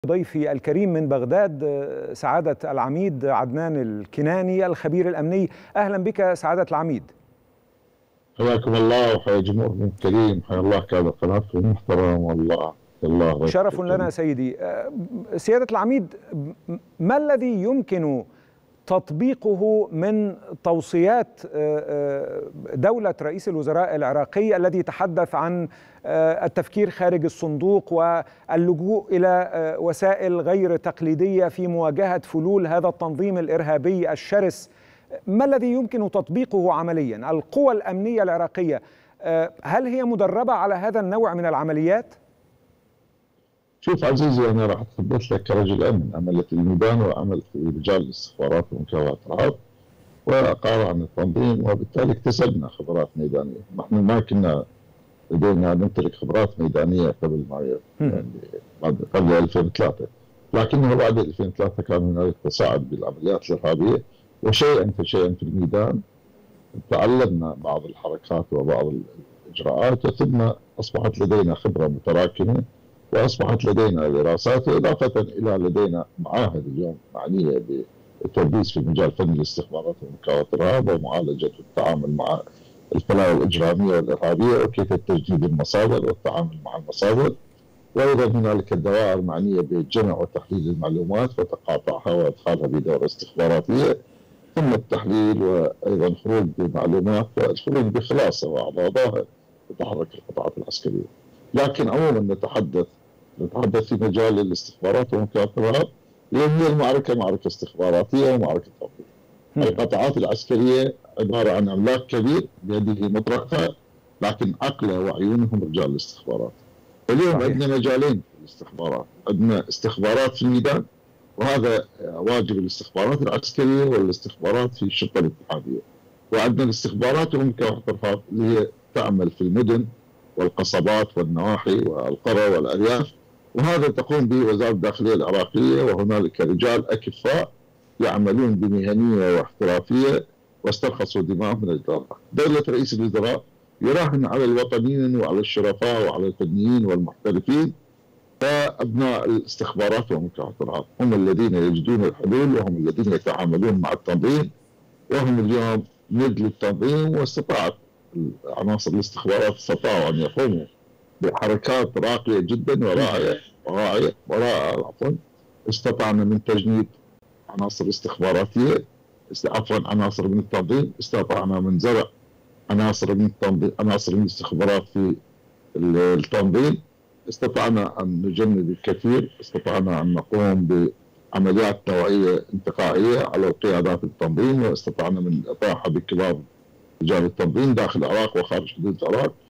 ضيفي الكريم من بغداد سعادة العميد عدنان الكناني الخبير الأمني. أهلا بك سعادة العميد. حياكم الله وحيا جمهوركم الكريم، حيا الله كذا قناتكم المحترم، والله الله شرف لنا سيدي. سيادة العميد، ما الذي يمكن تطبيقه من توصيات دولة رئيس الوزراء العراقي الذي تحدث عن التفكير خارج الصندوق واللجوء إلى وسائل غير تقليدية في مواجهة فلول هذا التنظيم الإرهابي الشرس؟ ما الذي يمكن تطبيقه عمليا؟ القوى الأمنية العراقية هل هي مدربة على هذا النوع من العمليات؟ شوف عزيزي، أنا راح أتحدث لك كرجل أمن عملت في الميدان وعملت في رجال الاستخبارات ومكافحة الإرهاب وقارئ عن التنظيم، وبالتالي اكتسبنا خبرات ميدانية. نحن ما كنا لدينا نمتلك خبرات ميدانية قبل يعني قبل 2003، لكنه بعد 2003 كان هنالك تصاعد بالعمليات الإرهابية، وشيئا فشيئا في الميدان تعلمنا بعض الحركات وبعض الإجراءات، ثم أصبحت لدينا خبرة متراكمة وأصبحت لدينا دراسات، إضافة إلى لدينا معاهد اليوم معنية بالتدريس في مجال فن الاستخبارات ومكافحة الإرهاب ومعالجة والتعامل مع البلاوي الإجرامية والإرهابية وكيف تجديد المصادر والتعامل مع المصادر، وأيضا هنالك الدوائر معنية بجمع وتحليل المعلومات وتقاطعها وإدخالها بدورة استخباراتية، ثم التحليل وأيضا خروج بمعلومات والخروج بخلاصة وأعضاءها وتحرك القطاعات العسكرية. لكن عموما نتحدث في مجال الاستخبارات ومكافحة الإرهاب، لأن هي المعركة معركة استخباراتية ومعركة تنظيم. القطاعات العسكرية عبارة عن أملاك كبير بيده مطرقة، لكن عقله وعيونهم رجال الاستخبارات. اليوم عندنا مجالين في الاستخبارات، عندنا استخبارات في الميدان، وهذا واجب الاستخبارات العسكرية والاستخبارات في الشرطة الاتحادية، وعندنا الاستخبارات ومكافحة الإرهاب اللي هي تعمل في المدن والقصبات والنواحي والقرى والأرياف، وهذا تقوم به وزارة الداخلية العراقية، وهنالك رجال أكفاء يعملون بمهنية واحترافية واسترخصوا دماءهم من أجل دولة رئيس الوزراء يراهن على الوطنيين وعلى الشرفاء وعلى الفنيين والمحترفين، فأبناء الاستخبارات ومكافحة الإرهاب هم الذين يجدون الحلول، وهم الذين يتعاملون مع التنظيم، وهم اليوم ند للتنظيم. واستطاعت عناصر الاستخبارات استطاعوا أن يقوموا بحركات راقية جدا ورائعة. استطعنا من تجنيد عناصر استخباراتية، عناصر من التنظيم، استطعنا من زرع عناصر من التنظيم، عناصر من الاستخبارات في التنظيم، استطعنا أن نجند الكثير، استطعنا أن نقوم بعمليات توعية انتقائية على قيادات التنظيم، واستطعنا من الإطاحة بكبار رجال التنظيم داخل العراق وخارج حدود العراق.